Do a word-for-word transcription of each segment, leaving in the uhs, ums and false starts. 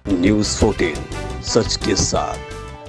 News चौदह सच के साथ।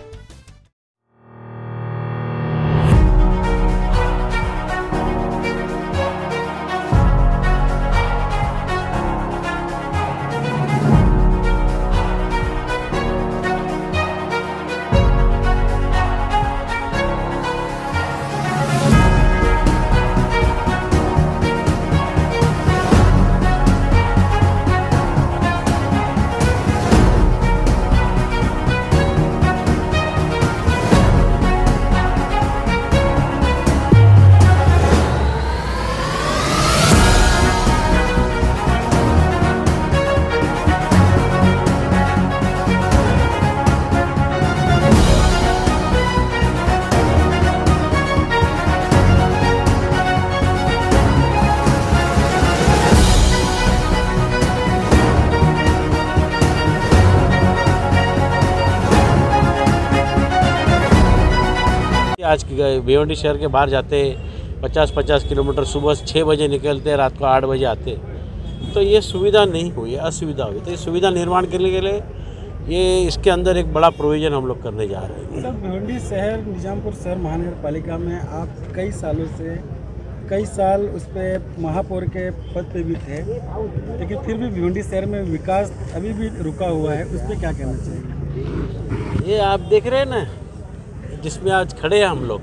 आज भिवंडी शहर के बाहर जाते पचास पचास किलोमीटर, सुबह छः बजे निकलते हैं, रात को आठ बजे आते, तो ये सुविधा नहीं हुई, असुविधा हुई। तो ये सुविधा निर्माण करने के लिए ये इसके अंदर एक बड़ा प्रोविज़न हम लोग करने जा रहे हैं। सर, भिवंडी शहर निजामपुर शहर महानगर पालिका में आप कई सालों से कई साल उस पर महापौर के पद पे भी थे, लेकिन फिर भी भिवंडी शहर में विकास अभी भी रुका हुआ है, उस पर क्या कहना चाहिए? ये आप देख रहे हैं ना, जिसमें आज खड़े हैं हम लोग,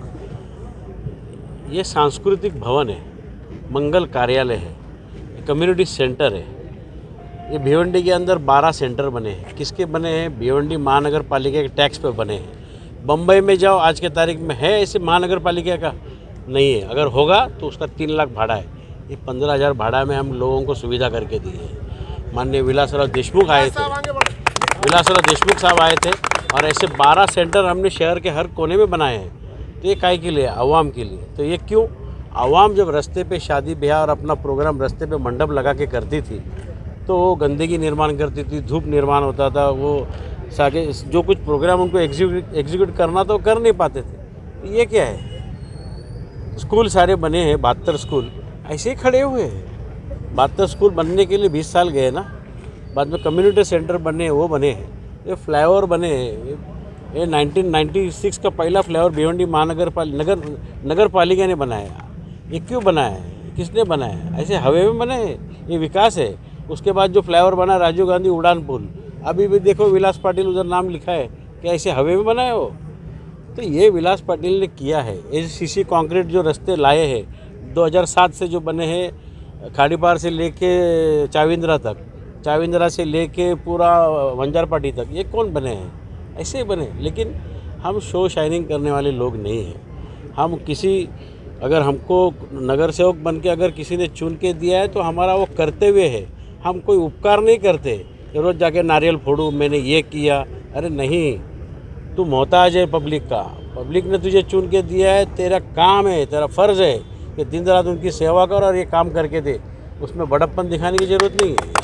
ये सांस्कृतिक भवन है, मंगल कार्यालय है, कम्युनिटी सेंटर है। ये भिवंडी के अंदर बारह सेंटर बने हैं। किसके बने हैं? भिवंडी महानगर पालिका के टैक्स पे बने हैं। बम्बई में जाओ, आज के तारीख में है ऐसे महानगर पालिका का? नहीं है। अगर होगा तो उसका तीन लाख भाड़ा है। ये पंद्रह हज़ार भाड़ा में हम लोगों को सुविधा करके दी है। माननीय विलासराव देशमुख आए थे, विलासराव देशमुख साहब आए थे, और ऐसे बारह सेंटर हमने शहर के हर कोने में बनाए हैं। तो ये काहे के लिए? आवाम के लिए। तो ये क्यों? आवाम जब रास्ते पे शादी ब्याह और अपना प्रोग्राम रास्ते पे मंडप लगा के करती थी, तो वो गंदगी निर्माण करती थी, धूप निर्माण होता था, वो सागे जो कुछ प्रोग्राम उनको एग्जीक्यूट एग्जीक्यूट करना तो कर नहीं पाते थे। तो ये क्या है? स्कूल सारे बने हैं, बहत्तर स्कूल ऐसे ही खड़े हुए हैं। बहत्तर स्कूल बनने के लिए बीस साल गए ना। बाद में कम्युनिटी सेंटर बने, वो बने हैं। ये फ्लाईओवर बने हैं। ये नाइनटीन नाइंटी सिक्स का पहला फ्लाईओवर भिवंडी महानगर पालिका नगर नगर पालिका ने बनाया। ये क्यों बनाया है? किसने बनाया? ऐसे हवे में बने हैं? ये विकास है। उसके बाद जो फ्लाईओवर बना राजीव गांधी उड़ान पुल, अभी भी देखो विलास पाटिल उधर नाम लिखा है, क्या ऐसे हवे में बनाया हो? तो ये विलास पाटिल ने किया है। ये सीसी कंक्रीट जो रास्ते लाए हैं दो हज़ार सात से जो बने हैं, खाड़ीपार से लेके चाविंद्रा तक, चाविंद्रा से लेके पूरा वंजारपाटी तक, ये कौन बने हैं? ऐसे ही बने। लेकिन हम शो शाइनिंग करने वाले लोग नहीं हैं। हम किसी अगर हमको नगर सेवक बन के अगर किसी ने चुन के दिया है तो हमारा वो करते हुए है। हम कोई उपकार नहीं करते, रोज़ जाके नारियल फोड़ू, मैंने ये किया। अरे नहीं, तू मोहताज है पब्लिक का। पब्लिक ने तुझे चुन के दिया है, तेरा काम है, तेरा फ़र्ज़ है कि दिन रात उनकी सेवा कर और ये काम करके दे। उसमें बड़प्पन दिखाने की ज़रूरत नहीं है।